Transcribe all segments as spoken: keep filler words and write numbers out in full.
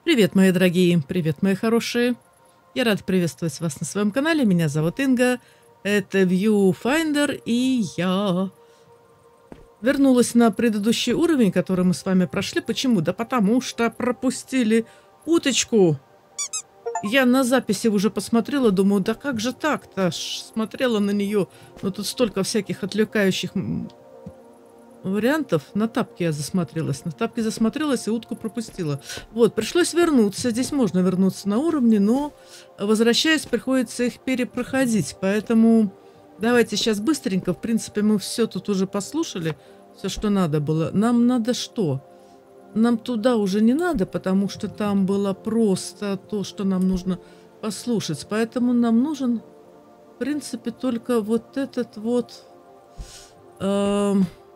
Привет, мои дорогие, привет, мои хорошие. Я рада приветствовать вас на своем канале. Меня зовут Инга. Это Viewfinder, и я вернулась на предыдущий уровень, который мы с вами прошли. Почему? Да потому что пропустили уточку. Я на записи уже посмотрела, думаю, да как же так-то? Смотрела на нее, но тут столько всяких отвлекающих вариантов. На тапки я засмотрелась. На тапки засмотрелась и утку пропустила. Вот, пришлось вернуться. Здесь можно вернуться на уровни, но, возвращаясь, приходится их перепроходить. Поэтому давайте сейчас быстренько. В принципе, мы все тут уже послушали. Все, что надо было. Нам надо что? Нам туда уже не надо, потому что там было просто то, что нам нужно послушать. Поэтому нам нужен, в принципе, только вот этот вот... Э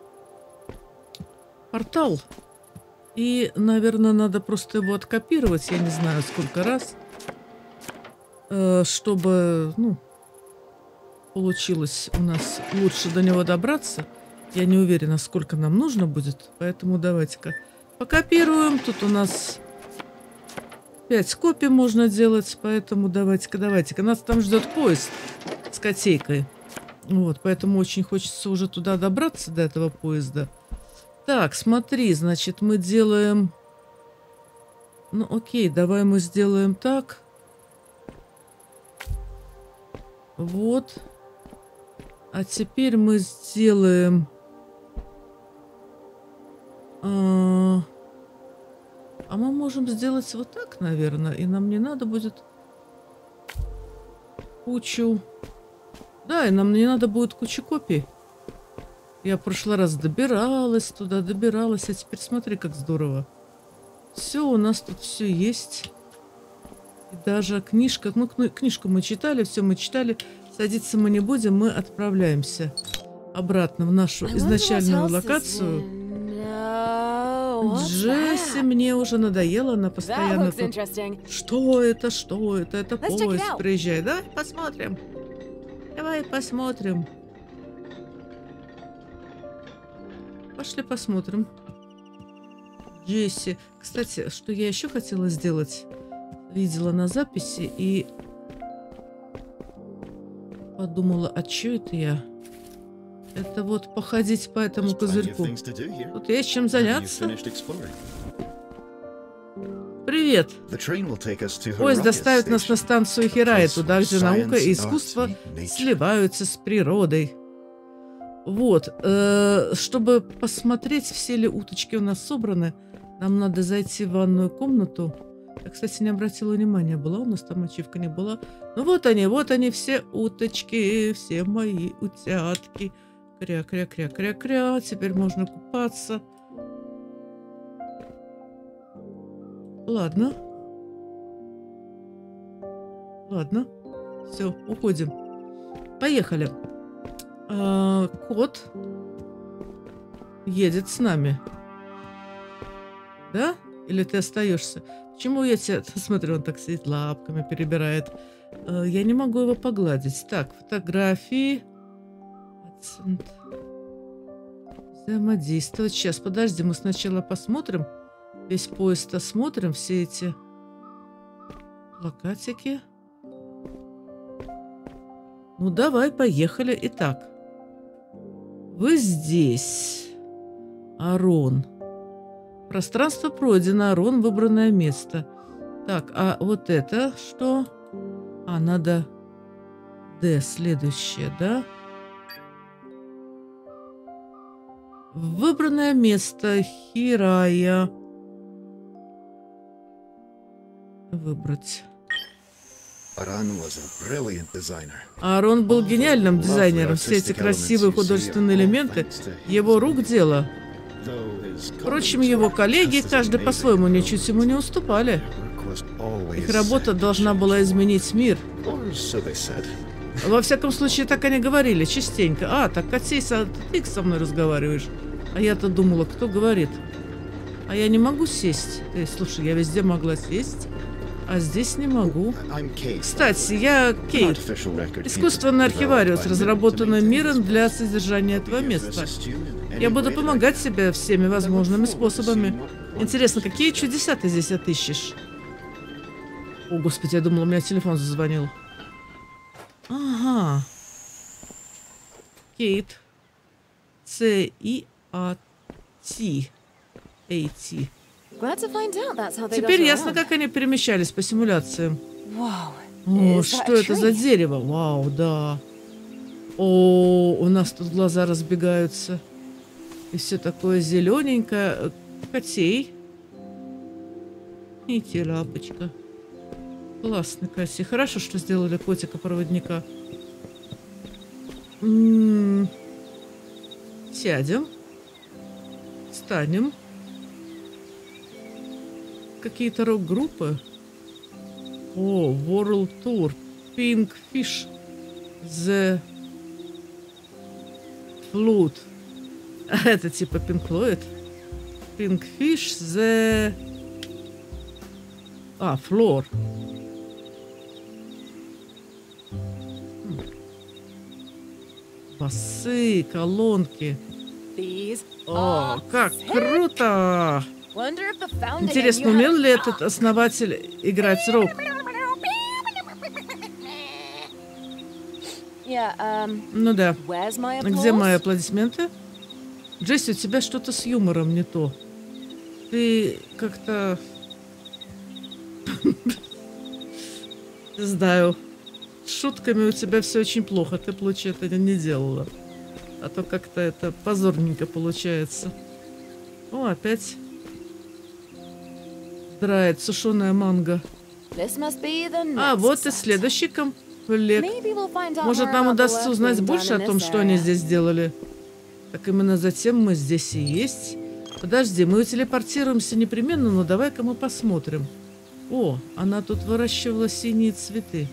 портал. И, наверное, надо просто его откопировать, я не знаю, сколько раз, чтобы, ну, получилось у нас лучше до него добраться. Я не уверена, сколько нам нужно будет, поэтому давайте-ка покопируем. Тут у нас пять копий можно делать, поэтому давайте-ка, давайте-ка. Нас там ждет поезд с котейкой. Вот, поэтому очень хочется уже туда добраться, до этого поезда. Так, смотри, значит, мы делаем... Ну, окей, давай мы сделаем так. Вот. А теперь мы сделаем... А, а мы можем сделать вот так, наверное. И нам не надо будет кучу... Да, и нам не надо будет кучу копий. Я в прошлый раз добиралась туда, добиралась, а теперь смотри, как здорово. Все, у нас тут все есть. И даже книжка, ну, книжку мы читали, все мы читали. Садиться мы не будем, мы отправляемся обратно в нашу изначальную локацию. Джесси, мне уже надоело, она постоянно тут... Что это, что это, это поезд приезжает. Давай посмотрим. Давай посмотрим. Пошли посмотрим. Джесси. Кстати, что я еще хотела сделать? Видела на записи и подумала, а что это я? Это вот походить по этому козырьку. Тут есть чем заняться. Привет. Поезд доставит нас на станцию Хирая, туда, где наука и искусство сливаются с природой. Вот, э, чтобы посмотреть, все ли уточки у нас собраны, нам надо зайти в ванную комнату. Я, кстати, не обратила внимания, была у нас там ачивка, не была. Ну вот они, вот они, все уточки, все мои утятки. Кря-кря-кря-кря-кря, теперь можно купаться. Ладно. Ладно, все, уходим. Поехали. А, кот едет с нами. Да? Или ты остаешься? Почему я тебя... Смотри, он так сидит, лапками перебирает. А, я не могу его погладить. Так, фотографии. Взаимодействовать. Сейчас, подожди, мы сначала посмотрим. Весь поезд осмотрим. Все эти плакатики. Ну, давай, поехали. Итак. Вы здесь. Арон. Пространство пройдено. Арон, выбранное место. Так, а вот это что? А, надо... Д, следующее, да? Выбранное место. Хирая. Выбрать. Арон был гениальным дизайнером. Все эти красивые художественные элементы — его рук дело. Впрочем, его коллеги, каждый по-своему, ничуть ему не уступали. Их работа должна была изменить мир. Во всяком случае, так они говорили, частенько. А, так, Котей, ты со мной разговариваешь. А я-то думала, кто говорит. А я не могу сесть. Эй, слушай, я везде могла сесть. А здесь не могу. Кстати, я Кейт. Искусственный архивариус, разработанный миром для содержания этого места. Я буду помогать тебе всеми возможными способами. Интересно, какие чудеса ты здесь отыщешь? О, господи, я думала, у меня телефон зазвонил. Ага. Кейт. С-И-А-Т. Эй-Ти. Теперь ясно, как они перемещались по симуляциям. О, что это за дерево? Вау, да. О, у нас тут глаза разбегаются. И все такое зелененькое. Котей. И те лапочка. Классно, Касси. Хорошо, что сделали котика-проводника. М-м-м. Сядем. Встанем. Какие-то рок-группы. О, World Tour. Pink Fish. The Flute. Это типа Pink Floyd. Pink Fish. The... А, Floor. Басы, колонки. О, как круто! Интересно, умел ли этот основатель играть рок? Ну да. Где мои аплодисменты? Джесси, у тебя что-то с юмором не то. Ты как-то... Не знаю. С шутками у тебя все очень плохо. Ты бы лучше это не делала. А то как-то это позорненько получается. О, опять драет сушеная манго. А, вот и следующий комплект. Может, нам удастся узнать больше о том, что они здесь сделали. Так именно затем мы здесь и есть. Подожди, мы телепортируемся непременно, но давай-ка мы посмотрим. О, она тут выращивала синие цветы.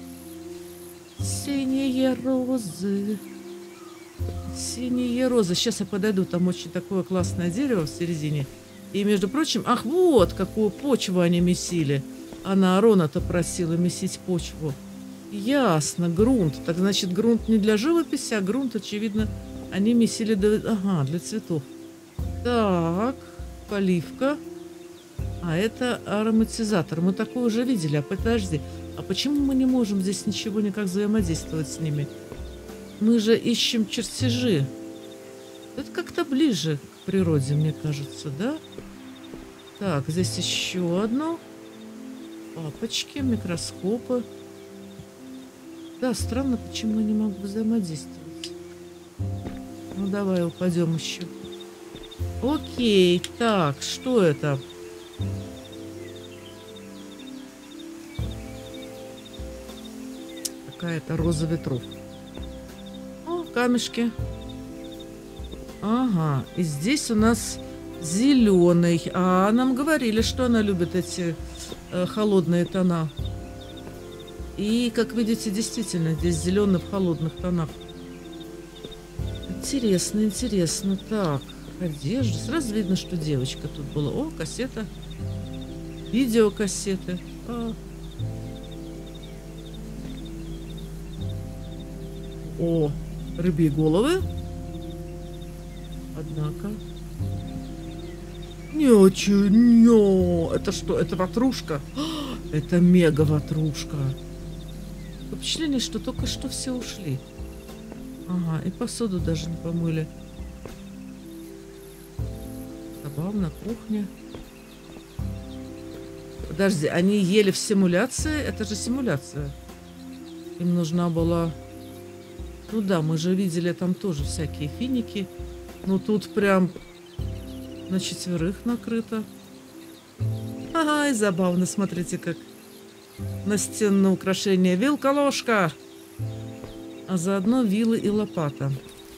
Синие розы. Синие розы. Сейчас я подойду, там очень такое классное дерево в середине. И, между прочим, ах, вот какую почву они месили. Она Арона-то просила месить почву. Ясно, грунт. Так значит, грунт не для живописи, а грунт, очевидно, они месили для... Ага, для цветов. Так, поливка. А это ароматизатор. Мы такое уже видели. А подожди, а почему мы не можем здесь ничего никак взаимодействовать с ними? Мы же ищем чертежи. Это как-то ближе к природе, мне кажется, да? Так, здесь еще одно. Папочки, микроскопы. Да, странно, почему я не могу взаимодействовать. Ну, давай упадем еще. Окей, так, что это? Какая-то роза ветров. О, камешки. Ага, и здесь у нас зеленый. А нам говорили, что она любит эти э, холодные тона. И, как видите, действительно, здесь зеленый в холодных тонах. Интересно, интересно. Так, одежда. Сразу видно, что девочка тут была. О, кассета. Видеокассеты. А. О, рыбьи головы. Однако. Не очень. Не. Это что? Это ватрушка? Это мега-ватрушка. Впечатление, что только что все ушли. Ага, и посуду даже не помыли. Забавно, кухня. Подожди, они ели в симуляции? Это же симуляция. Им нужна была... Ну да, мы же видели там тоже всякие финики. Ну тут прям на четверых накрыто. Ага, и забавно, смотрите, как настенное украшение. Вилка-ложка. А заодно вилы и лопата.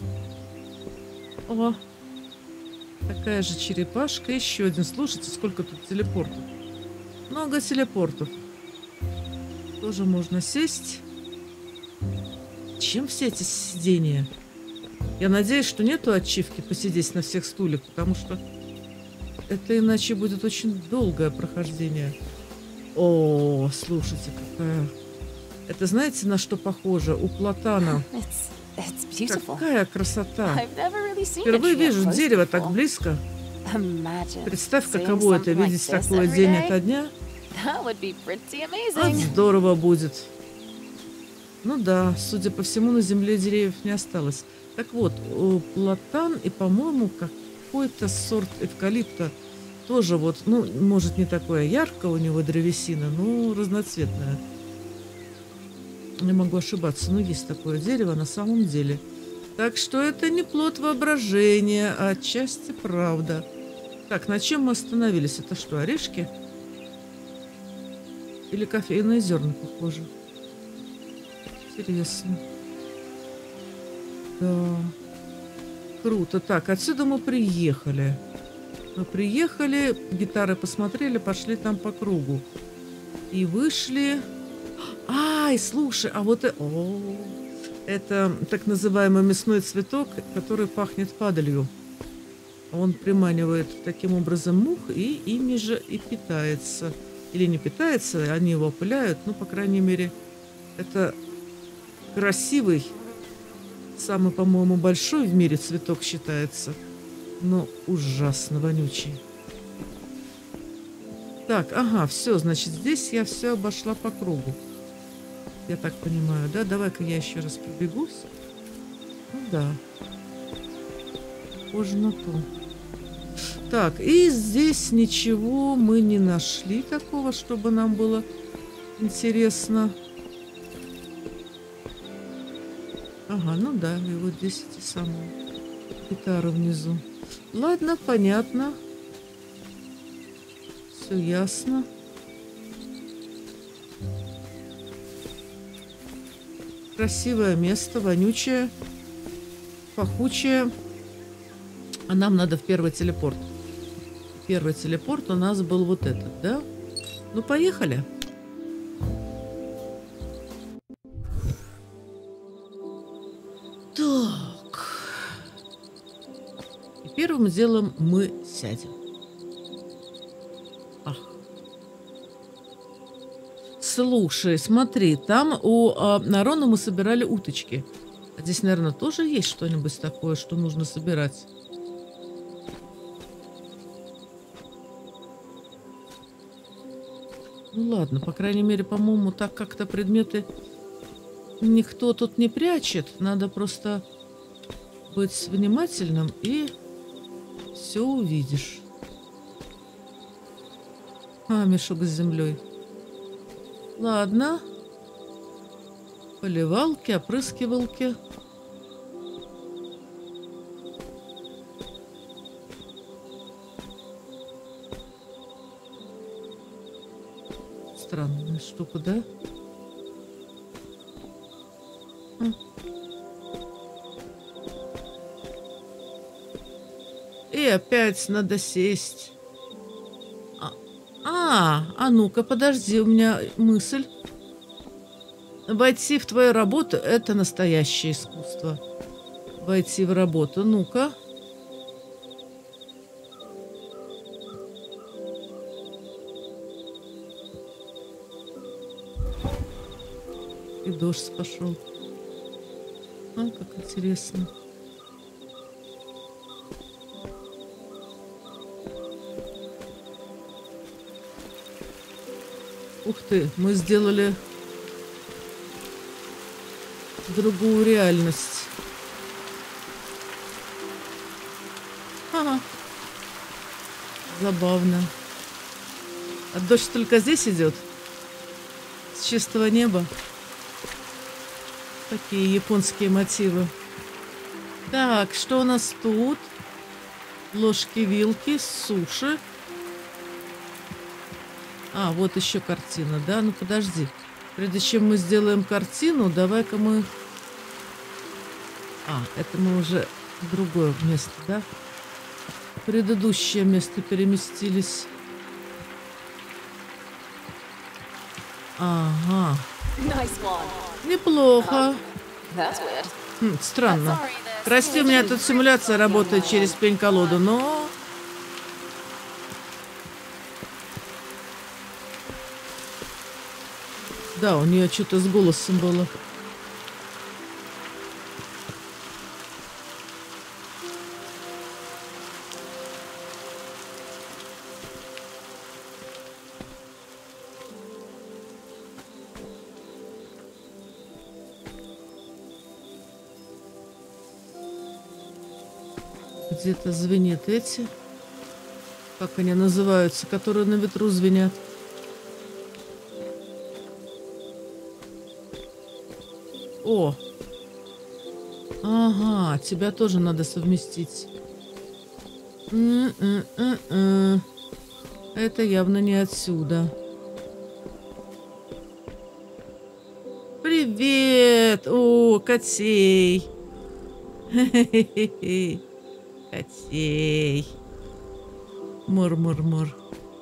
О, такая же черепашка. Еще один. Слушайте, сколько тут телепортов. Много телепортов. Тоже можно сесть. Чем все эти сидения? Я надеюсь, что нету ачивки посидеть на всех стульях, потому что это иначе будет очень долгое прохождение. О, слушайте, какая... Это знаете, на что похоже? У платана. Какая красота. Впервые вижу дерево так близко. Представь, каково это, видеть такое день ото дня. That would be pretty Вот amazing. здорово будет. Ну да, судя по всему, на земле деревьев не осталось. Так вот, о, платан и, по-моему, какой-то сорт эвкалипта тоже вот, ну, может, не такое яркое у него древесина, но разноцветная. Не могу ошибаться, но есть такое дерево на самом деле. Так что это не плод воображения, а отчасти правда. Так, на чем мы остановились? Это что, орешки? Или кофейные зерна, похоже? Интересно. Да. Круто. Так, отсюда мы приехали. Мы приехали, гитары посмотрели, пошли там по кругу. И вышли... Ай, слушай, а вот... э- О, это так называемый мясной цветок, который пахнет падалью. Он приманивает таким образом мух и ими же и питается. Или не питается, они его опыляют. Ну, по крайней мере, это красивый, самый, по-моему, большой в мире цветок считается. Но ужасно вонючий. Так, ага, все, значит, здесь я все обошла по кругу. Я так понимаю, да? Давай-ка я еще раз пробегусь. Ну да. Похоже на то. Так, и здесь ничего мы не нашли такого, чтобы нам было интересно. Ага, ну да, и вот здесь эти самые гитары внизу. Ладно, понятно. Все ясно. Красивое место, вонючее, пахучее. А нам надо в первый телепорт. Первый телепорт у нас был вот этот, да? Ну, поехали. Так. И первым делом мы сядем. Ах. Слушай, смотри, там у а, Нарона мы собирали уточки. А здесь, наверное, тоже есть что-нибудь такое, что нужно собирать. Ну ладно, по крайней мере, по-моему, так как-то предметы никто тут не прячет. Надо просто быть внимательным, и все увидишь. А, мешок с землей. Ладно. Поливалки, опрыскивалки. Странная штука, да? А. И опять надо сесть. А, а, а ну-ка, подожди, у меня мысль. Войти в твою работу — это настоящее искусство. Войти в работу. Ну-ка. И дождь пошел. А, как интересно. Ух ты, мы сделали другую реальность. Ага. Забавно. А дождь только здесь идет? С чистого неба? Такие японские мотивы. Так, что у нас тут? Ложки-вилки, суши. А, вот еще картина, да? Ну, подожди. Прежде чем мы сделаем картину, давай-ка мы... А, это мы уже в другое место, да? В предыдущее место переместились. Ага. Неплохо. Хм, странно. Прости, у меня тут симуляция работает через пень-колоду, но... Да, у нее что-то с голосом было. где-то звенит эти. Как они называются, которые на ветру звенят. О! Ага, тебя тоже надо совместить. М-м-м-м. Это явно не отсюда. Привет! О, Котей! Котей! Мур-мур-мур.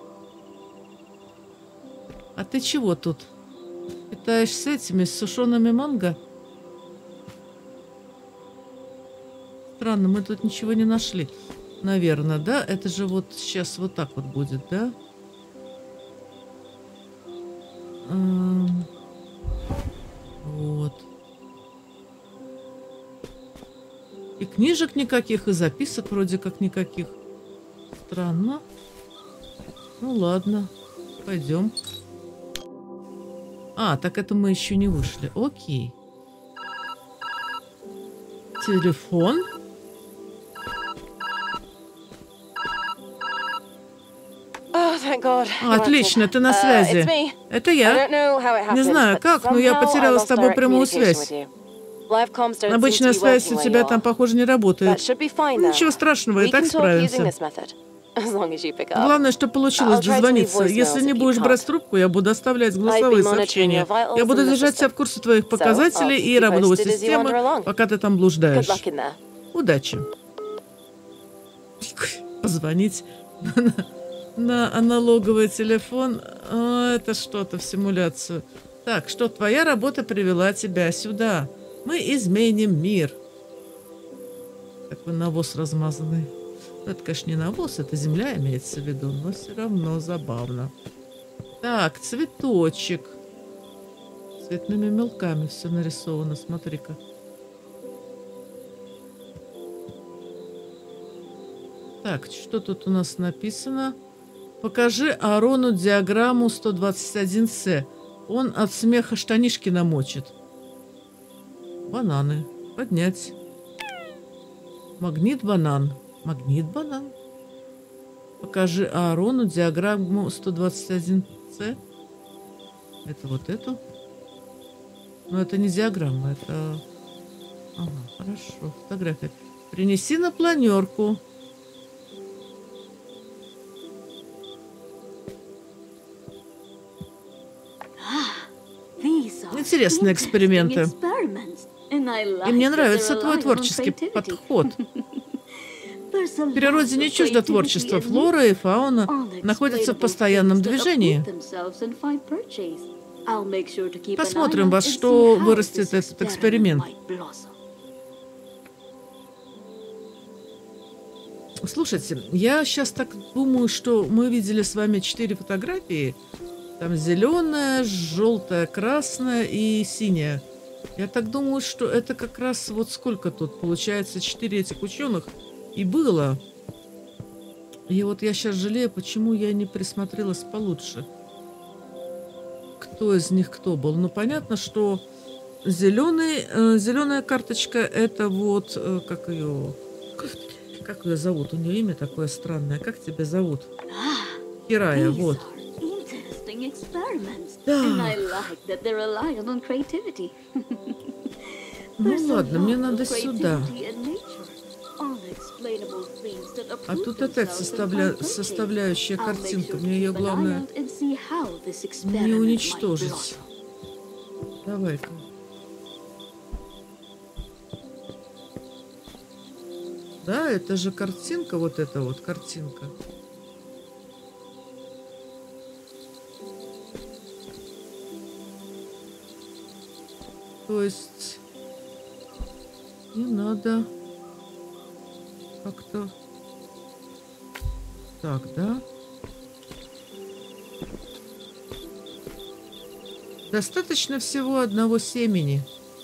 А ты чего тут? Питаешься с этими, с сушеными манго? Странно, мы тут ничего не нашли. Наверное, да? Это же вот сейчас вот так вот будет, да? Эм, вот. И книжек никаких, и записок вроде как никаких. Странно. Ну ладно, пойдем. А, так это мы еще не вышли. Окей. Телефон. Отлично, ты на связи. Это я. Не знаю как, но я потеряла с тобой прямую связь. Обычная связь у тебя там, похоже, не работает. Ничего страшного, и так справимся. Главное, что получилось дозвониться. Если не будешь брать трубку, я буду оставлять голосовые сообщения. Я буду держать тебя в курсе твоих показателей и работу системы, пока ты там блуждаешь. Удачи. Позвонить на аналоговый телефон. О, это что-то в симуляцию. Так, что твоя работа привела тебя сюда. Мы изменим мир. Такой навоз размазанный. Это, конечно, не навоз, это земля имеется в виду, но все равно забавно. Так, цветочек. Цветными мелками все нарисовано, смотри-ка. Так, что тут у нас написано? Покажи Аарону диаграмму сто двадцать один С. Он от смеха штанишки намочит. Бананы. Поднять. Магнит-банан. Магнит-банан. Покажи Аарону диаграмму сто двадцать один С. Это вот эту. Но это не диаграмма, это... Ага, хорошо. Фотография. Принеси на планерку. Интересные эксперименты. И мне нравится твой творческий подход. В природе не чуждо творчество. Флора и фауна находятся в постоянном движении. Посмотрим, во что вырастет этот эксперимент. Слушайте, я сейчас так думаю, что мы видели с вами четыре фотографии. Там зеленая, желтая, красная и синяя. Я так думаю, что это как раз вот сколько тут получается, четыре этих ученых и было. И вот я сейчас жалею, почему я не присмотрелась получше. Кто из них кто был? Ну, понятно, что зеленый, э, зеленая карточка, это вот, э, как ее, как, как ее зовут? У нее имя такое странное. Как тебя зовут? Хирая, вот. Да. Ну ладно, мне надо сюда. А тут опять составля... составляющая картинка. Мне ее главное не уничтожить. Давай-ка. Да, это же картинка, вот эта вот картинка. То есть не надо как-то так, да? Достаточно всего одного семени.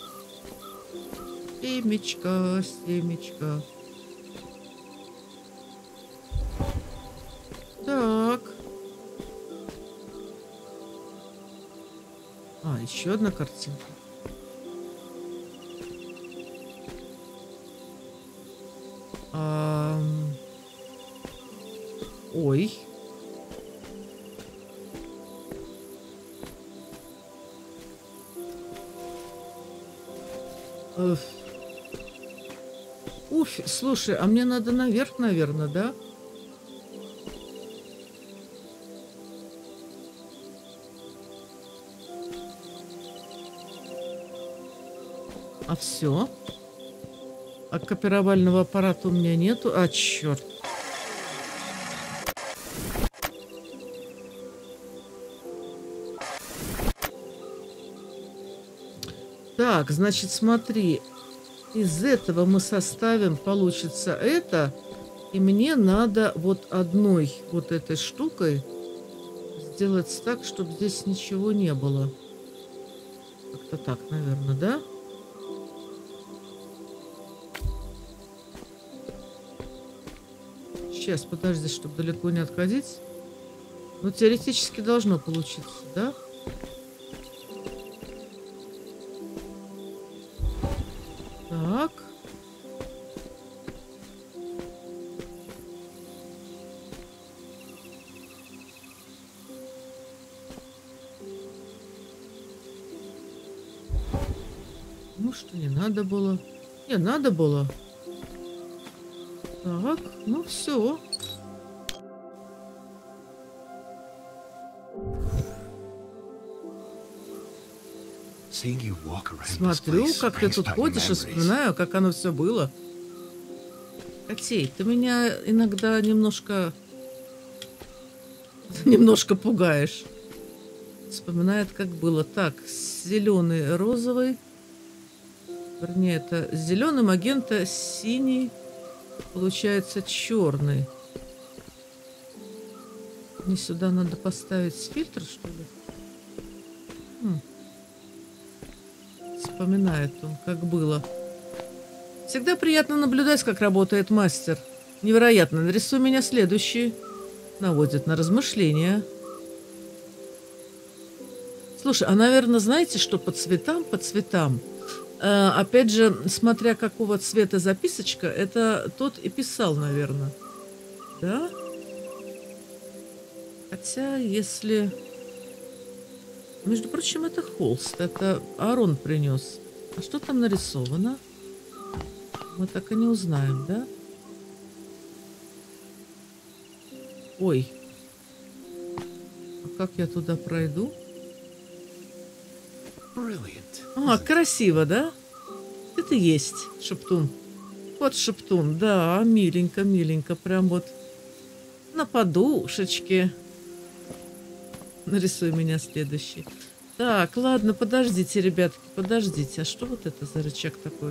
Семечко, семечко. Так. А, еще одна картинка. А... Ой. Уф. Уф, слушай, а мне надо наверх, наверное, да? А все? А копировального аппарата у меня нету? А, черт. Так, значит, смотри. Из этого мы составим, получится это. И мне надо вот одной вот этой штукой сделать так, чтобы здесь ничего не было. Как-то так, наверное, да? Сейчас, подожди, чтобы далеко не отходить. Ну, теоретически должно получиться, да? Так. Ну, что не надо было. Не, надо было. Так, ну все. Смотрю, как ты тут ходишь, и вспоминаю, как оно все было. Котей, ты меня иногда немножко... немножко пугаешь. Вспоминает, как было. Так, зеленый, розовый. Вернее, это зеленый, магента, синий. Получается, черный. Мне сюда надо поставить фильтр, что ли? Хм. Вспоминает он, как было. Всегда приятно наблюдать, как работает мастер. Невероятно. Нарисуй меня следующий. Наводит на размышления. Слушай, а, наверное, знаете, что по цветам, по цветам, э, опять же, смотря какого цвета записочка, это тот и писал, наверное. Да? Хотя, если... Между прочим, это холст. Это Аарон принес. А что там нарисовано? Мы так и не узнаем, да? Ой. А как я туда пройду? А, красиво, да? Это есть шептун. Вот шептун, да, миленько, миленько. Прям вот на подушечке. Нарисуй меня следующий. Так, ладно, подождите, ребятки, подождите. А что вот это за рычаг такой?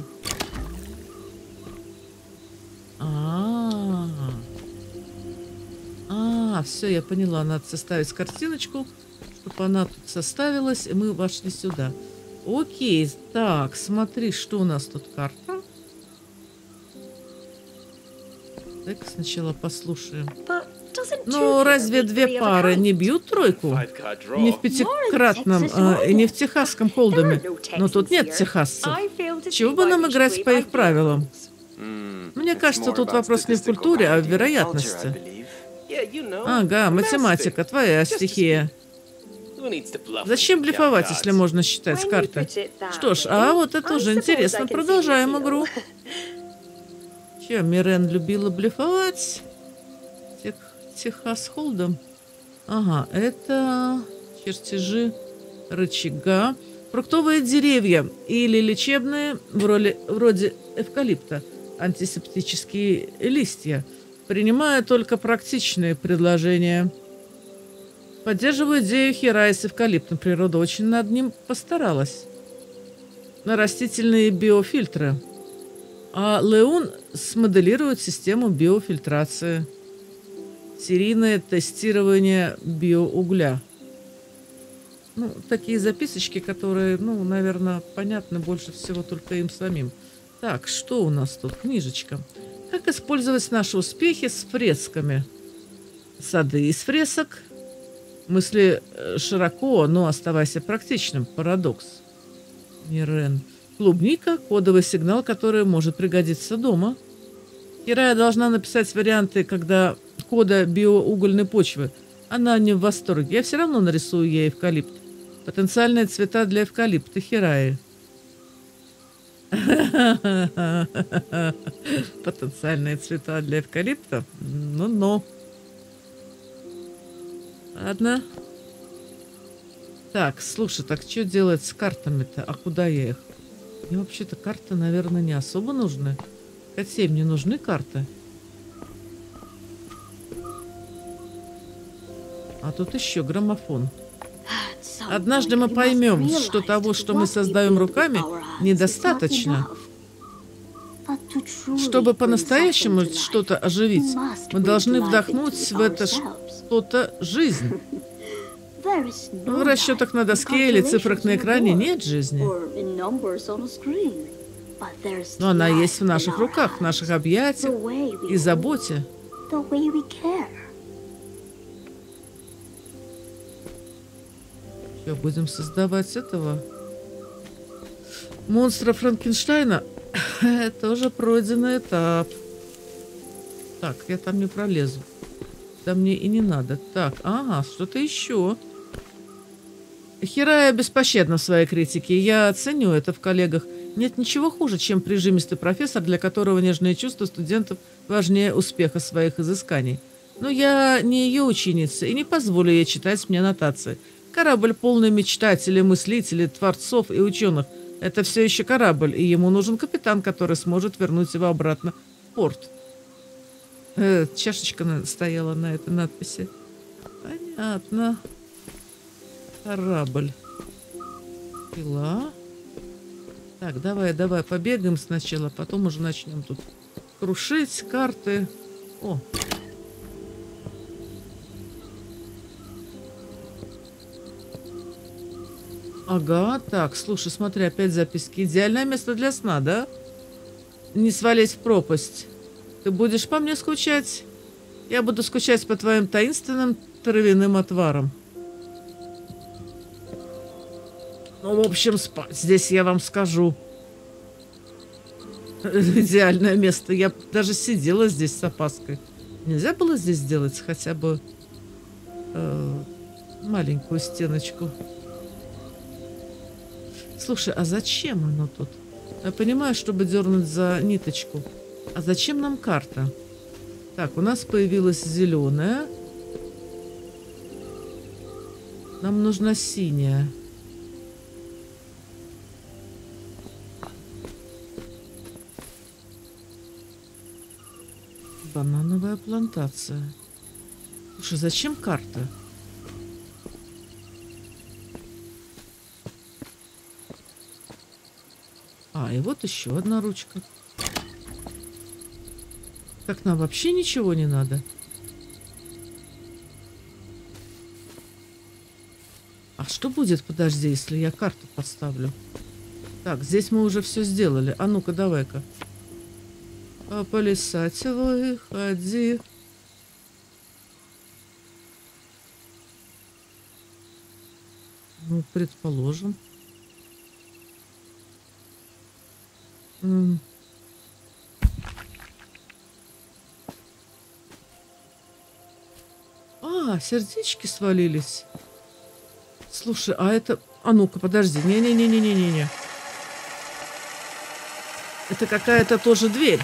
А, -а, -а. А, все, я поняла. Надо составить картиночку, чтобы она тут составилась, и мы вошли сюда. Окей, так, смотри, что у нас тут карта. Так, сначала послушаем. Ну, разве две пары не бьют тройку? Не в пятикратном а, и не в техасском холдеме. Но тут нет техасцев. Чего бы нам играть по их правилам? Мне кажется, тут вопрос не в культуре, а в вероятности. Ага, математика, твоя стихия. Зачем блефовать, если можно считать карты? Что ж, а вот это уже интересно. Продолжаем игру. Че, Мирен любила блефовать? Тех, Техас Холдом. Ага, это чертежи рычага. Фруктовые деревья или лечебные, вроде, вроде эвкалипта. Антисептические листья. Принимаю только практичные предложения. Поддерживаю идею Хирая с эвкалиптом. Природа очень над ним постаралась. На растительные биофильтры. А Леун смоделирует систему биофильтрации. Серийное тестирование биоугля. Ну, такие записочки, которые, ну, наверное, понятны больше всего только им самим. Так, что у нас тут? Книжечка. Как использовать наши успехи с фресками? Сады из фресок. Мысли широко, но оставайся практичным. Парадокс. Мирен. Клубника – кодовый сигнал, который может пригодиться дома. Хирая должна написать варианты, когда кода биоугольной почвы. Она не в восторге. Я все равно нарисую ей эвкалипт. Потенциальные цвета для эвкалипта Хираи. Потенциальные цвета для эвкалипта? Ну-ну. Ладно. Так, слушай, так что делать с картами-то? А куда я их? Мне вообще-то карты, наверное, не особо нужны. Хотя мне нужны карты. А тут еще граммофон. Однажды мы поймем, что того, что мы создаем руками, недостаточно. Чтобы по-настоящему что-то оживить, мы должны вдохнуть в это что-то жизнь. В расчетах на доске или цифрах на экране нет жизни. Но она есть в наших руках, в наших объятиях и заботе. Что, будем создавать этого? Монстра Франкенштейна? Это уже пройденный этап. Так, я там не пролезу. Да мне и не надо. Так, ага, что-то еще. Хирая беспощадна в своей критике. Я ценю это в коллегах. Нет ничего хуже, чем прижимистый профессор, для которого нежные чувства студентов важнее успеха своих изысканий. Но я не ее ученица и не позволю ей читать мне нотации. Корабль полный мечтателей, мыслителей, творцов и ученых. Это все еще корабль, и ему нужен капитан, который сможет вернуть его обратно в порт. Э, чашечка стояла на этой надписи. Понятно. Корабль. Пила. Так, давай, давай, побегаем сначала, потом уже начнем тут крушить карты. О! Ага, так, слушай, смотри, опять записки. Идеальное место для сна, да? Не свалить в пропасть. Ты будешь по мне скучать? Я буду скучать по твоим таинственным травяным отварам. Ну, в общем, спать здесь я вам скажу. Идеальное место. Я даже сидела здесь с опаской. Нельзя было здесь сделать хотя бы э, маленькую стеночку? Слушай, а зачем оно тут? Я понимаю, чтобы дернуть за ниточку. А зачем нам карта? Так, у нас появилась зеленая. Нам нужна синяя. Банановая плантация. Слушай, зачем карта? А, и вот еще одна ручка. Так нам вообще ничего не надо. А что будет, подожди, если я карту поставлю? Так, здесь мы уже все сделали. А ну-ка, давай-ка. А плясать выходи. Ну, предположим. М. А, сердечки свалились. Слушай, а это... А ну-ка, подожди. Не-не-не-не-не-не. Это какая-то тоже дверь.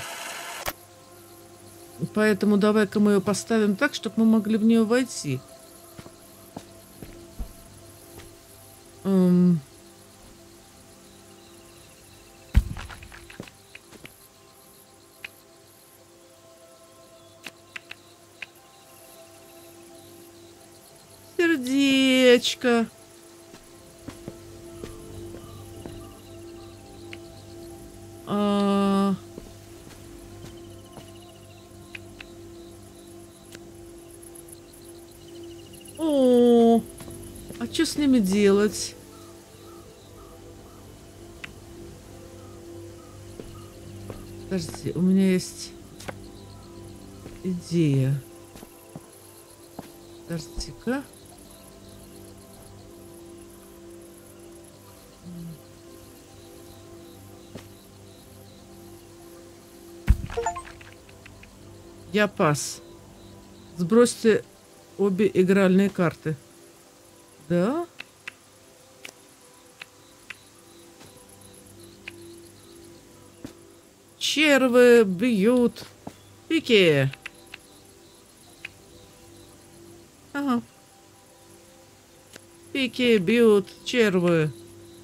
Поэтому давай-ка мы ее поставим так, чтобы мы могли в нее войти. Эм... Сердечко. А... О, а что с ними делать? Подожди, у меня есть идея. Подожди-ка. Я пас. Сбросьте обе игральные карты. Да? Червы бьют. Пики. Ага. Пики бьют червы.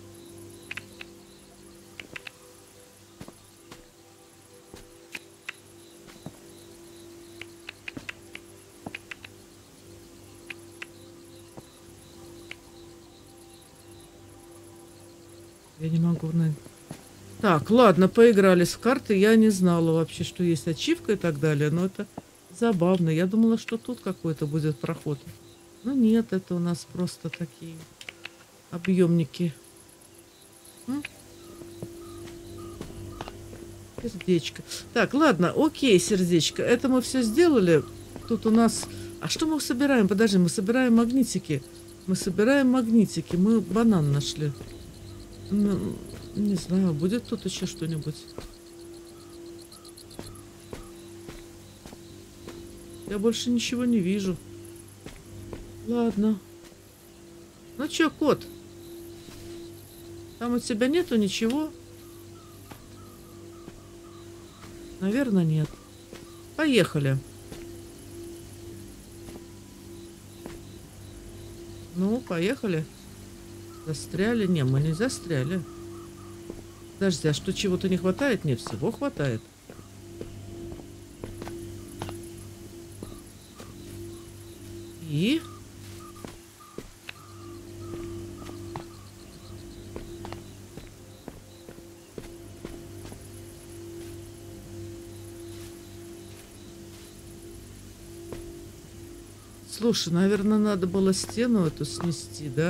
Я не могу, наверное. Так, ладно, поигрались в карты. Я не знала вообще, что есть ачивка и так далее, но это забавно. Я думала, что тут какой-то будет проход. Но нет, это у нас просто такие объемники. М? Сердечко. Так, ладно, окей, сердечко. Это мы все сделали. Тут у нас... А что мы собираем? Подожди, мы собираем магнитики. Мы собираем магнитики. Мы банан нашли. Ну, не знаю, будет тут еще что-нибудь. Я больше ничего не вижу. Ладно. Ну чё, кот? Там у тебя нету ничего? Наверное, нет. Поехали. Ну, поехали. Застряли? Не, мы не застряли. Подожди, а что, чего-то не хватает? Нет, всего хватает. И... Слушай, наверное, надо было стену эту снести, да?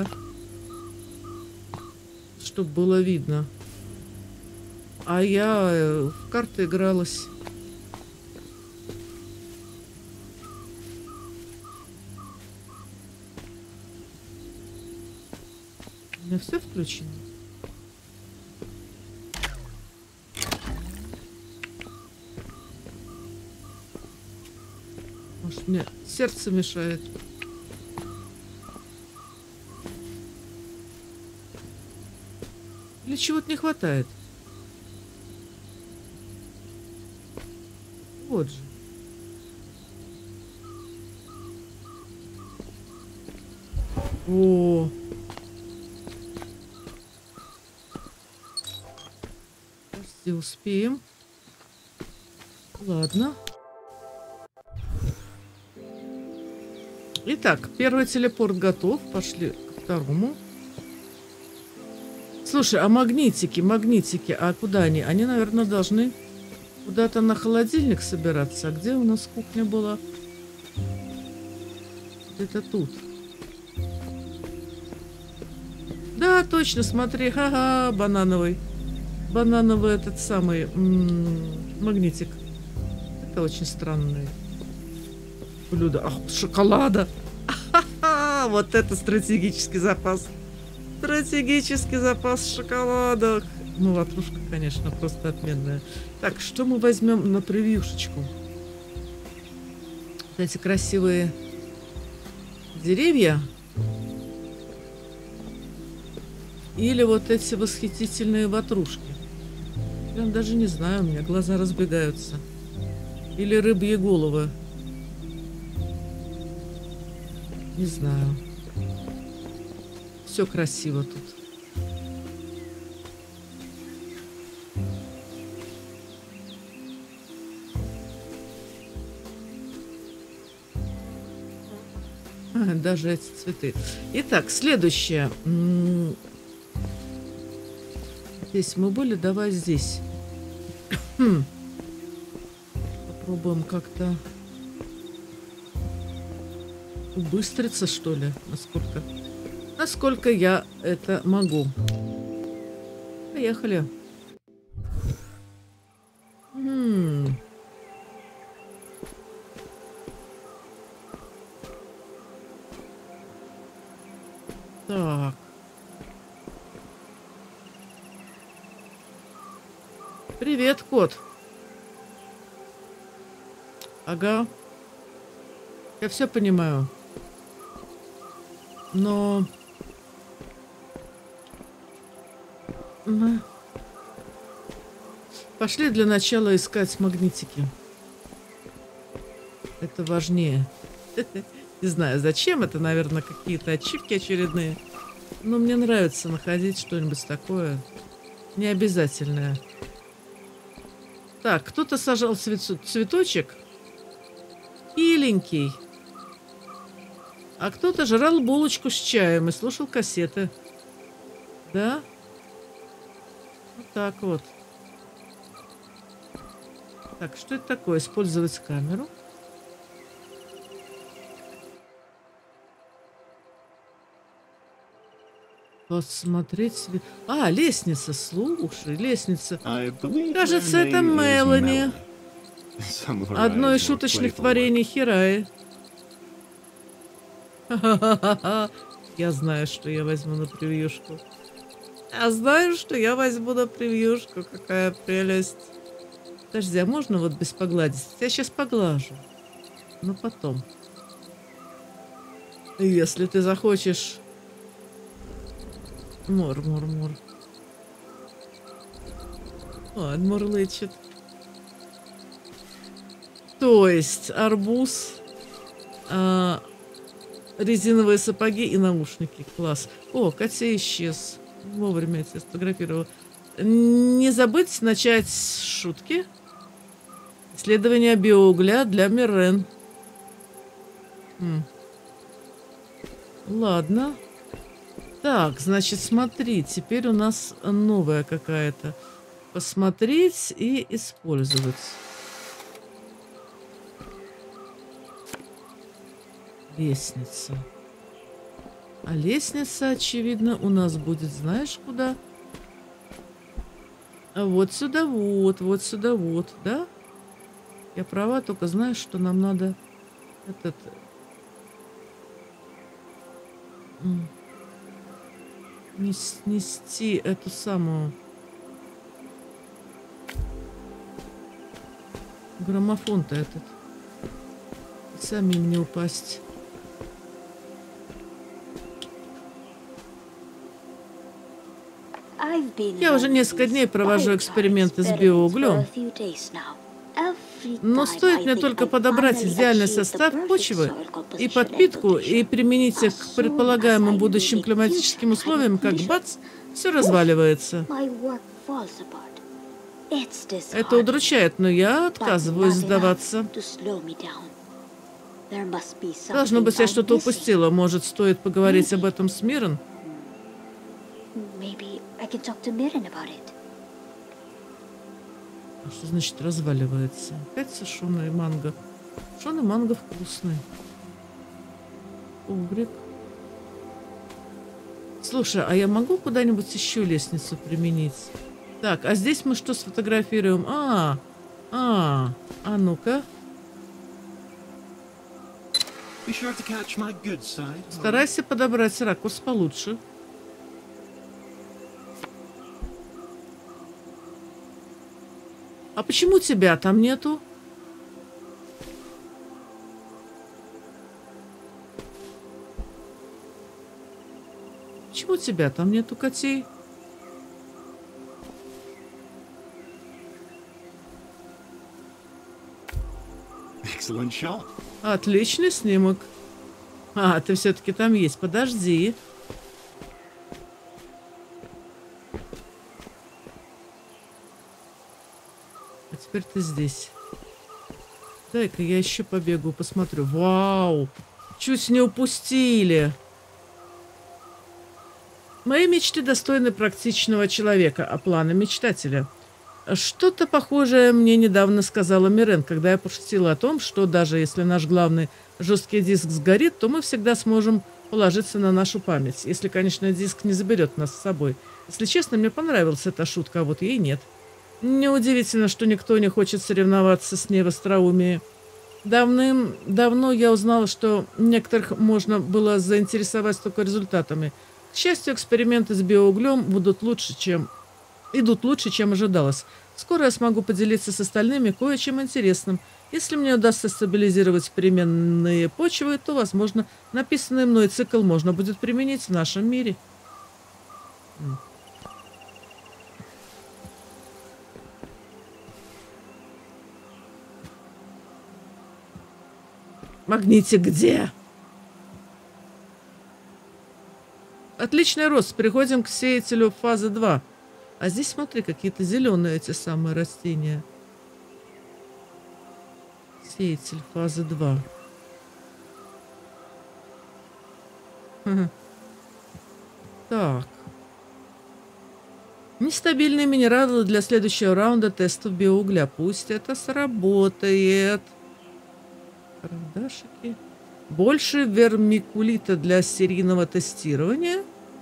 Чтобы было видно. А я в карты игралась. У меня все включено? Может, мне сердце мешает? Или чего-то не хватает? Вот же. О. Подожди, успеем. Ладно. Итак, первый телепорт готов. Пошли к второму. Слушай, а магнитики, магнитики, а куда они? Они, наверное, должны куда-то на холодильник собираться. А где у нас кухня была? Где-то тут. Да, точно, смотри, ха-ха, банановый. Банановый этот самый м-м, магнитик. Это очень странное блюдо. Ах, шоколада. Ха-ха, вот это стратегический запас. Стратегический запас шоколада. Ну, ватрушка, конечно, просто отменная. Так, что мы возьмем на превьюшечку? Вот эти красивые деревья. Или вот эти восхитительные ватрушки. Я даже не знаю, у меня глаза разбегаются. Или рыбьи головы. Не знаю. Все красиво тут. А, даже эти цветы. Итак, следующее. Здесь мы были, давай здесь. Попробуем как-то убыстриться, что ли, насколько, насколько я это могу. Поехали. М-м. Так. Привет, кот. Ага. Я все понимаю. Но... Пошли для начала искать магнитики. Это важнее. Не знаю, зачем. Это, наверное, какие-то ачивки очередные. Но мне нравится находить что-нибудь такое необязательное. Так, кто-то сажал цвет- цветочек. Хиленький. А кто-то жрал булочку с чаем и слушал кассеты. Да? Вот так вот. Так, что это такое? Использовать камеру. Посмотреть свет. А, лестница, слушай, лестница. Кажется, это Мелани. Одно из шуточных творений Хираи. Я знаю, что я возьму на превьюшку. Я знаю, что я возьму на превьюшку. Какая прелесть. Подожди, а можно вот без погладить? Я сейчас поглажу. Но потом. Если ты захочешь... Мур, мур, мур. Он мурлычет. То есть арбуз, а, резиновые сапоги и наушники. Класс. О, Катя исчез. Вовремя я тебя сфотографировала. Не забыть начать с шутки. Исследование биоугля для Мирен. Хм. Ладно. Так, значит, смотри, теперь у нас новая какая-то. Посмотреть и использовать. Лестница. А лестница, очевидно, у нас будет, знаешь, куда? Вот сюда вот, вот сюда вот, да? Я права, только знаешь, что нам надо этот... Нести эту самую граммофон-то этот. Самим не упасть. Я уже несколько дней провожу эксперименты с биоуглем. Но стоит мне только подобрать идеальный состав почвы и подпитку и применить их к предполагаемым будущим климатическим условиям, как бац, все разваливается. Это удручает, но я отказываюсь сдаваться. Должно быть, я что-то упустила. Может, стоит поговорить об этом с Мирен? А что значит разваливается? Опять сушеная манго. Сушеный манго вкусный. Коврик. Слушай, а я могу куда-нибудь еще лестницу применить? Так, а здесь мы что сфотографируем? А, а, а ну-ка. Старайся подобрать ракурс получше. А почему тебя там нету? Почему тебя там нету, котей? Отличный снимок. А, ты все-таки там есть. Подожди. А теперь ты здесь. Дай-ка я еще побегу, посмотрю. Вау! Чуть не упустили. Мои мечты достойны практичного человека, а планы мечтателя. Что-то похожее мне недавно сказала Мирен, когда я пошутила о том, что даже если наш главный жесткий диск сгорит, то мы всегда сможем положиться на нашу память. Если, конечно, диск не заберет нас с собой. Если честно, мне понравилась эта шутка, а вот ей нет. Неудивительно, что никто не хочет соревноваться с ней в остроумии. Давным-давно я узнала, что некоторых можно было заинтересовать только результатами. К счастью, эксперименты с биоуглем будут лучше, чем... идут лучше, чем ожидалось. Скоро я смогу поделиться с остальными кое-чем интересным. Если мне удастся стабилизировать переменные почвы, то, возможно, написанный мной цикл можно будет применить в нашем мире. Магнитик где? Отличный рост. Переходим к сеятелю фазы два. А здесь, смотри, какие-то зеленые эти самые растения. Сеятель фазы два. Так. Нестабильные минералы для следующего раунда тестов биоугля. Пусть это сработает. Карандашики. Больше вермикулита для серийного тестирования.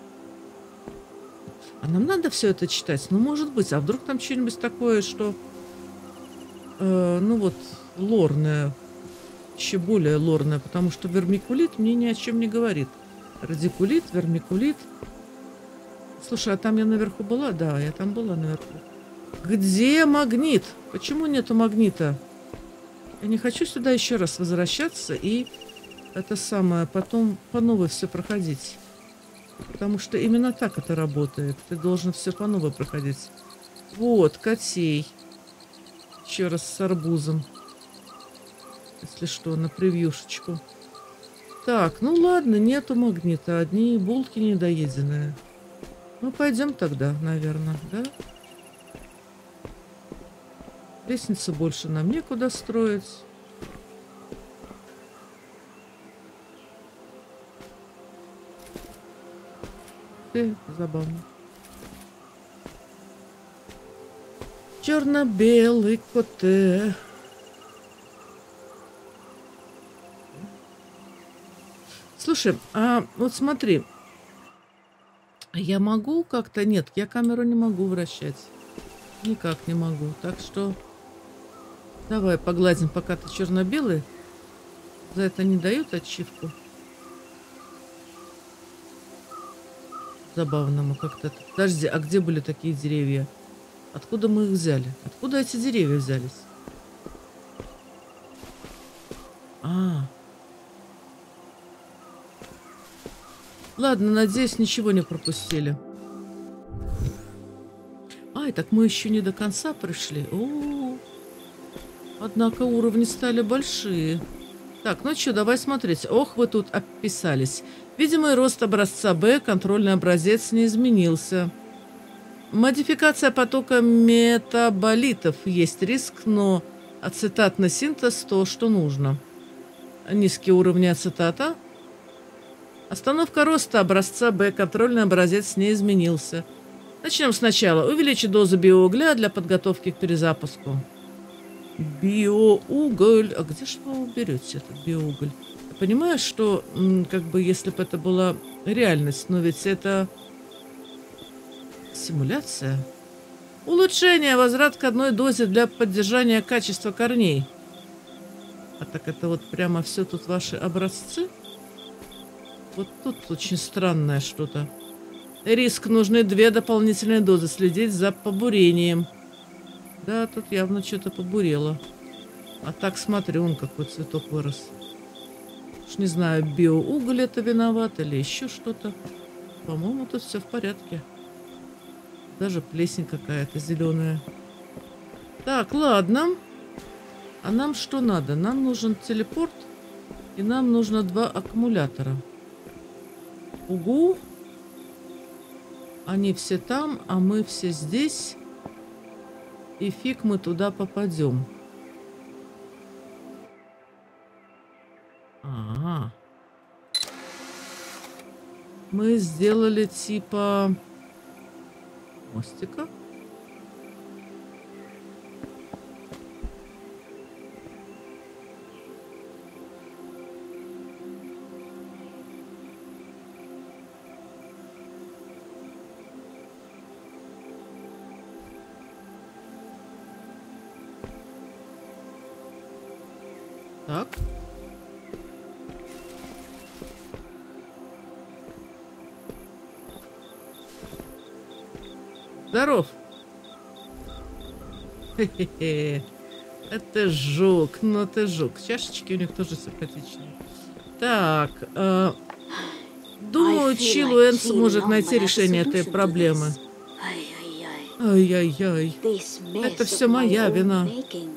А нам надо все это читать? Ну, может быть. А вдруг там что-нибудь такое, что... Э, ну, вот, лорное. Еще более лорное. Потому что вермикулит мне ни о чем не говорит. Радикулит, вермикулит. Слушай, а там я наверху была? Да, я там была наверху. Где магнит? Почему нету магнита? Я не хочу сюда еще раз возвращаться и это самое, потом по новой все проходить. Потому что именно так это работает. Ты должен все по новой проходить. Вот, котей. Еще раз с арбузом. Если что, на превьюшечку. Так, ну ладно, нету магнита. Одни булки недоеденные. Ну, пойдем тогда, наверное, да? Лестницу больше нам некуда строить. Ты забавно. Черно-белый коте. Слушай, а вот смотри. Я могу как-то... Нет, я камеру не могу вращать. Никак не могу. Так что... Давай погладим, пока ты черно-белый. За это не дают ачивку. Забавному как-то. Подожди, а где были такие деревья? Откуда мы их взяли? Откуда эти деревья взялись? А. Ладно, надеюсь, ничего не пропустили. Ай, так мы еще не до конца пришли. О-о-о. Однако уровни стали большие. Так, ну что, давай смотреть. Ох, вы тут описались. Видимый рост образца Б, контрольный образец не изменился. Модификация потока метаболитов. Есть риск, но ацетатный синтез то, что нужно. Низкие уровни ацетата. Остановка роста образца Б, контрольный образец не изменился. Начнем сначала. Увеличить дозу биоугля для подготовки к перезапуску. Биоуголь. А где же вы берете этот биоуголь? Понимаешь, что как бы если бы это была реальность, но ведь это симуляция. Улучшение. Возврат к одной дозе для поддержания качества корней. А так это вот прямо все тут ваши образцы? Вот тут очень странное что-то. Риск. Нужны две дополнительные дозы. Следить за побурением. Да, тут явно что-то побурело. А так, смотри, он какой цветок вырос. Уж не знаю, биоуголь это виноват или еще что-то. По-моему, тут все в порядке. Даже плесень какая-то зеленая. Так, ладно. А нам что надо? Нам нужен телепорт. И нам нужно два аккумулятора. Угу. Они все там, а мы все здесь. И фиг мы туда попадем. Ага. Мы сделали типа мостика. Так. Здоров. Хе-хе-хе. Это жук, ну это жук. Чашечки у них тоже симпатичные. Так, э, думаю, Чилуэн сможет найти решение этой проблемы. Ай-яй-яй. Это все моя вина.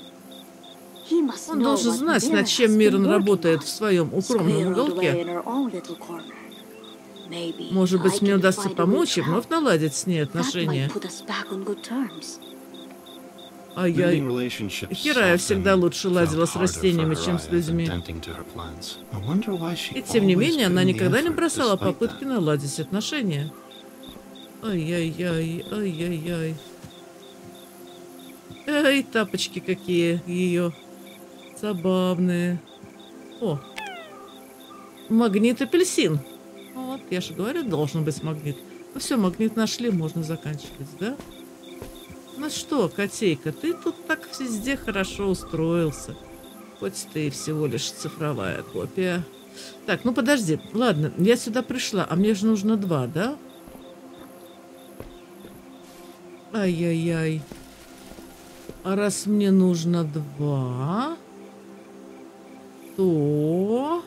Он должен знать, над чем Мирон работает в своем укромном уголке. Может быть, мне удастся помочь и вновь наладить с ней отношения. Ай-яй. Хирая всегда лучше ладила с растениями, чем с людьми. И тем не менее, она никогда не бросала попытки наладить отношения. Ай-яй-яй, ай-яй-яй. Эй, тапочки какие ее. Забавные. О, магнит-апельсин. Вот, я же говорю, должен быть магнит. Ну все, магнит нашли, можно заканчивать, да? Ну что, котейка, ты тут так везде хорошо устроился. Хоть ты и всего лишь цифровая копия. Так, ну подожди. Ладно, я сюда пришла, а мне же нужно два, да? Ай-яй-яй. А раз мне нужно два, то...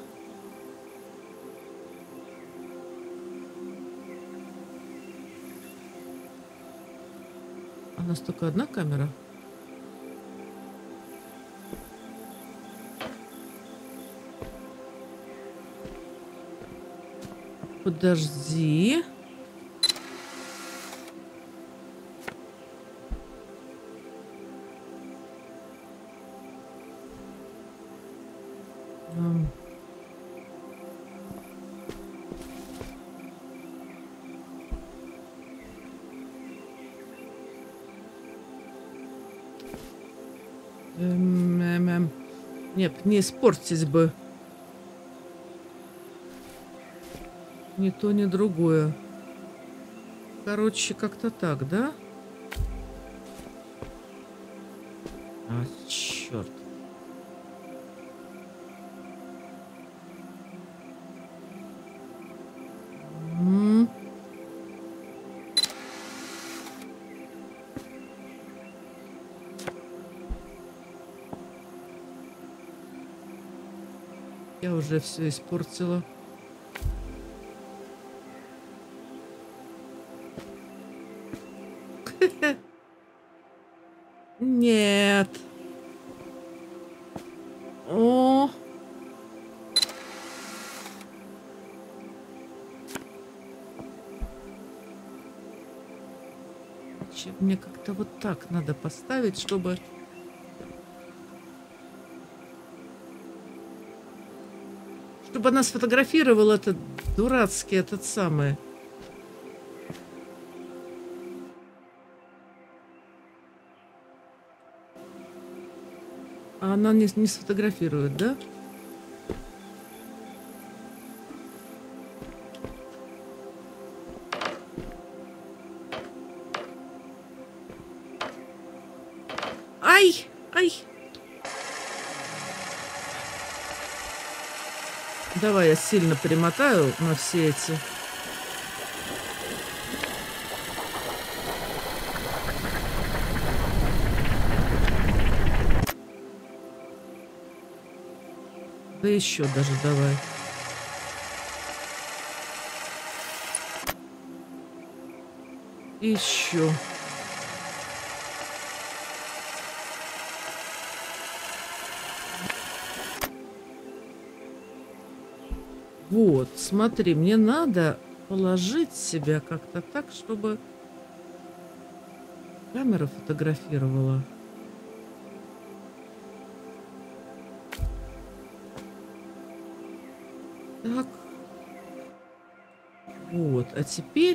У нас только одна камера. Подожди. М. Эм, эм, эм. Нет, не испортить бы. Ни то, ни другое. Короче, как-то так, да? А, черт. М. Я уже все испортила. Нет. О. Чем мне как-то вот так надо поставить, чтобы... Чтобы она сфотографировала этот дурацкий, этот самый... А она не, не сфотографирует, да? Ай! Ай! Давай я сильно перемотаю на все эти... Да еще даже давай. Еще. Вот, смотри, мне надо положить себя как-то так, чтобы камера фотографировала. Так. Вот, а теперь...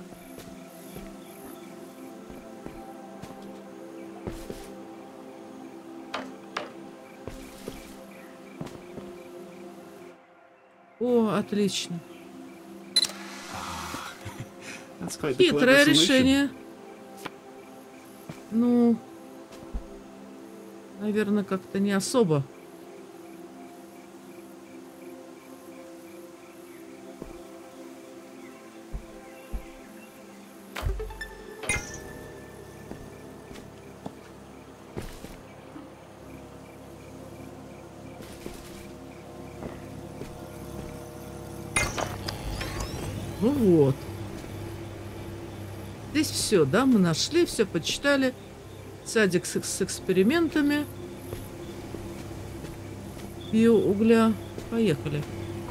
О, отлично. Хитрое решение. Ну, наверное, как-то не особо. Ну вот. Здесь все, да, мы нашли, все почитали. Садик с, с экспериментами. Биоугля. Поехали.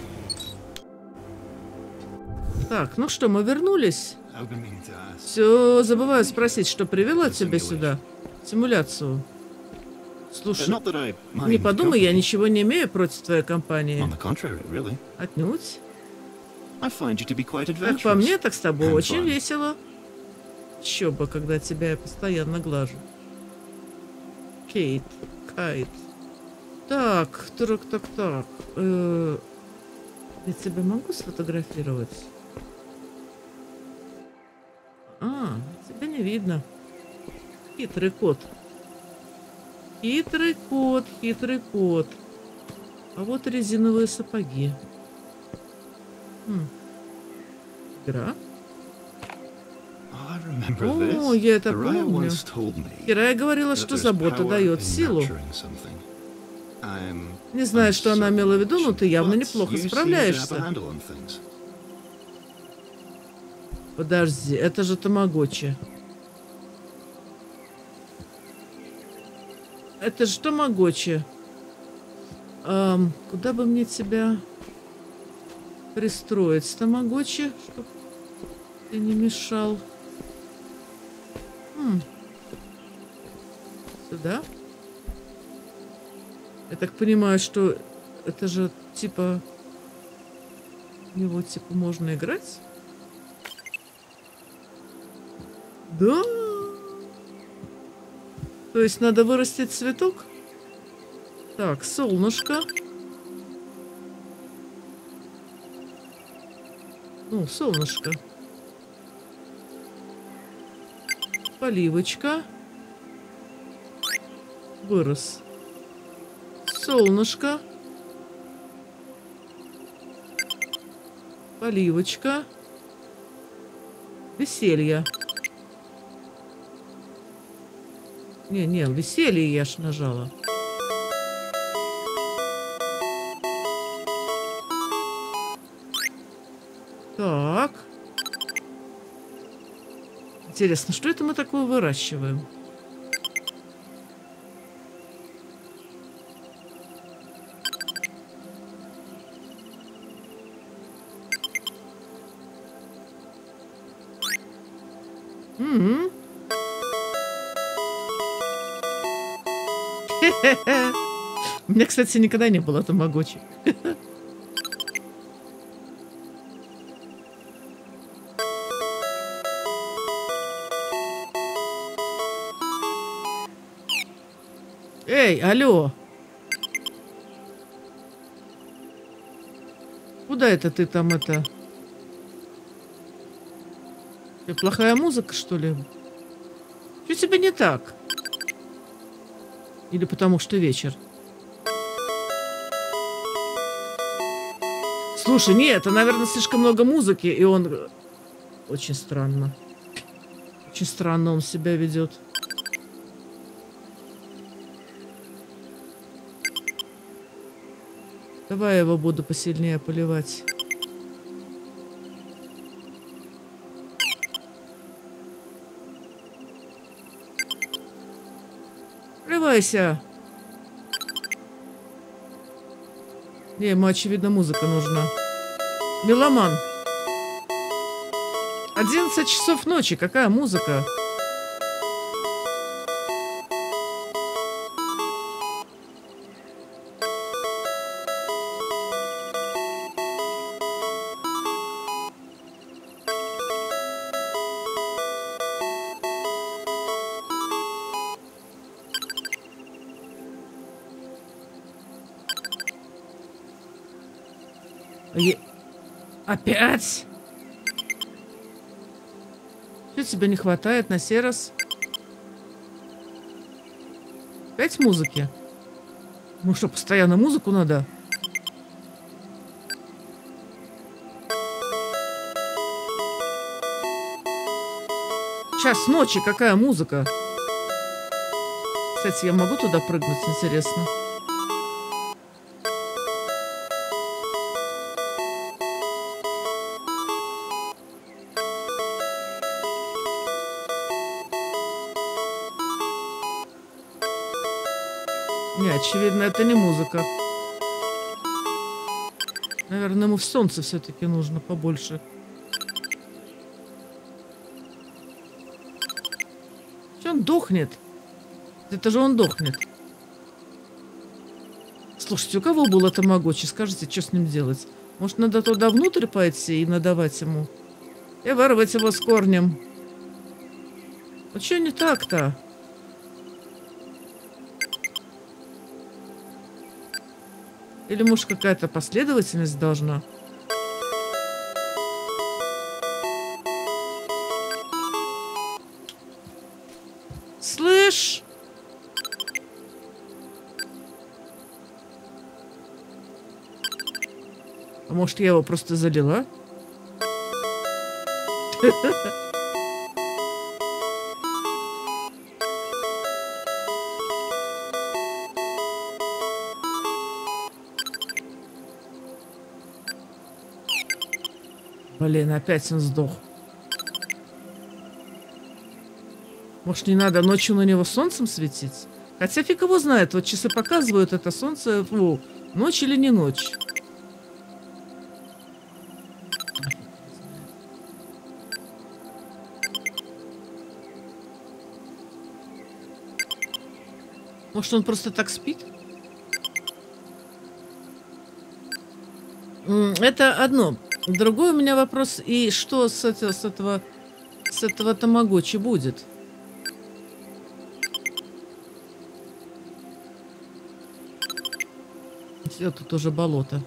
Так, ну что, мы вернулись. Все, забываю спросить, что привело тебя сюда? Симуляцию. Слушай, не подумай, я ничего не имею против твоей компании. Отнюдь. Как по мне, так с тобой очень весело. Еще бы, когда тебя я постоянно глажу. Кейт, Кайт. Так, так, так, так. Э, я тебя могу сфотографировать? А, тебя не видно. Хитрый кот. Хитрый кот, хитрый кот. А вот резиновые сапоги. Хм. Игра? О, я это помню. Кирая говорила, что забота дает силу. Не знаю, что она имела в виду, но ты явно неплохо справляешься. Подожди, это же тамагочи. Это же тамагочи. Эм, куда бы мне тебя пристроить? Тамагочи, чтобы ты не мешал. Хм. Сюда? Я так понимаю, что это же типа... Его типа можно играть? Да. То есть надо вырастить цветок? Так, солнышко. Ну, солнышко. Поливочка. Вырос. Солнышко. Поливочка. Веселье. Не, не, веселье я ж нажала. Так. Интересно, что это мы такое выращиваем? Угу. У меня, кстати, никогда не было тамагочи. Эй, алло. Куда это ты там это? И плохая музыка, что ли? Что тебе не так? Или потому что вечер? Слушай, нет, это, наверное, слишком много музыки, и он... Очень странно. Очень странно он себя ведет. Давай я его буду посильнее поливать. Поливайся. Не, ему, очевидно, музыка нужна. Меломан. Одиннадцать часов ночи. Какая музыка? Е... Опять? Что тебе не хватает на сей раз? Опять музыки? Ну что, постоянно музыку надо? Час ночи, какая музыка? Кстати, я могу туда прыгнуть, интересно? Не, очевидно, это не музыка. Наверное, ему в солнце все-таки нужно побольше. Че он дохнет? Это же он дохнет. Слушайте, у кого было тамагочи? Скажите, что с ним делать? Может, надо туда внутрь пойти и надавать ему? И вырвать его с корнем. А что не так-то? Или, может, какая-то последовательность должна? Слышь? А может, я его просто залила? Блин, опять он сдох. Может, не надо ночью на него солнцем светить? Хотя фиг его знает. Вот часы показывают, это солнце, фу, ночь или не ночь. Может, он просто так спит? Это одно. Другой у меня вопрос. И что с этого, с этого, с этого тамагочи будет? Все, тут уже болото.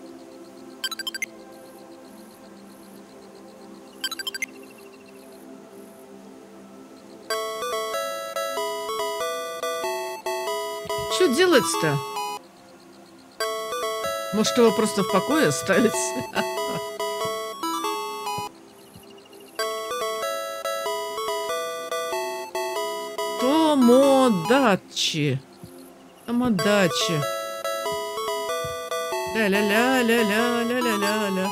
Что делать-то? Может, его просто в покое оставить? Томодачи. Томодачи. Ля-ля-ля-ля-ля-ля-ля-ля-ля.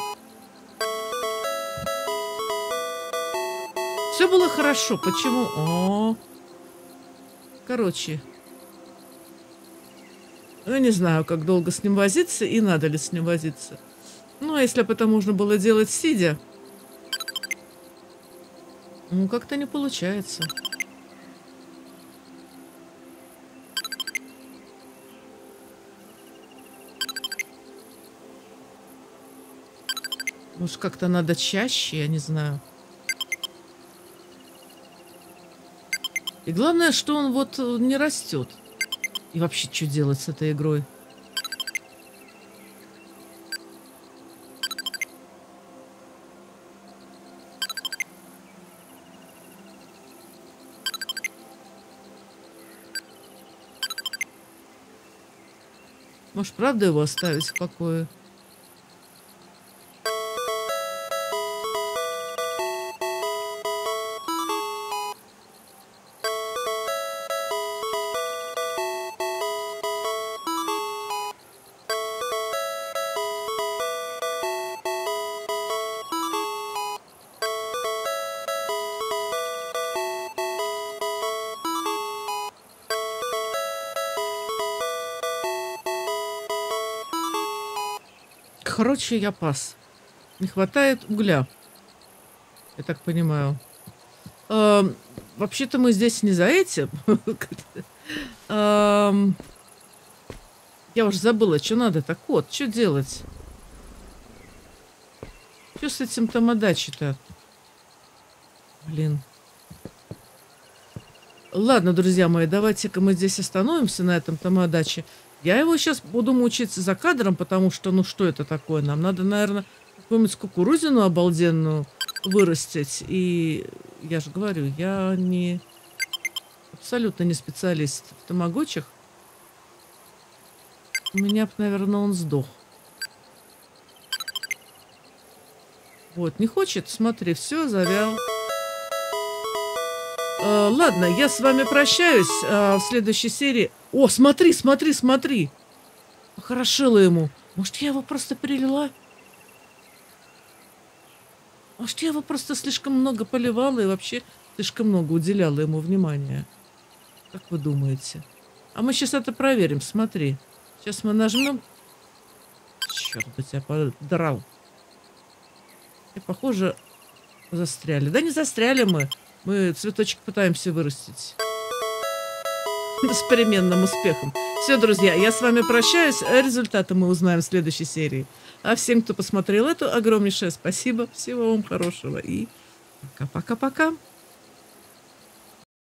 Все было хорошо. Почему? О, короче. Я не знаю, как долго с ним возиться и надо ли с ним возиться. Ну, а если бы это можно было делать сидя, ну, как-то не получается. Может, как-то надо чаще, я не знаю. И главное, что он вот не растет. И вообще, что делать с этой игрой? Может, правда его оставить в покое? Короче, я пас. Не хватает угля. Я так понимаю. А, вообще-то мы здесь не за этим. а, я уже забыла, что надо-то. Кот, что делать? Что с этим тамадачи-то? Блин. Ладно, друзья мои, давайте-ка мы здесь остановимся на этом тамадаче. Я его сейчас буду мучиться за кадром, потому что, ну что это такое? Нам надо, наверное, какую-нибудь кукурузину обалденную вырастить. И я же говорю, я не абсолютно не специалист в тамагочах. У меня, наверное, он сдох. Вот, не хочет? Смотри, все, завял. Uh, ладно, я с вами прощаюсь. Uh, в следующей серии... О, смотри, смотри, смотри. Хорошило ему. Может, я его просто перелила? Может, я его просто слишком много поливала и вообще слишком много уделяла ему внимания? Как вы думаете? А мы сейчас это проверим, смотри. Сейчас мы нажмем. Черт бы тебя подрал. И, похоже, застряли. Да не застряли мы. Мы цветочек пытаемся вырастить. С переменным успехом. Все, друзья, я с вами прощаюсь. Результаты мы узнаем в следующей серии. А всем, кто посмотрел эту, огромнейшее спасибо. Всего вам хорошего. И пока-пока-пока.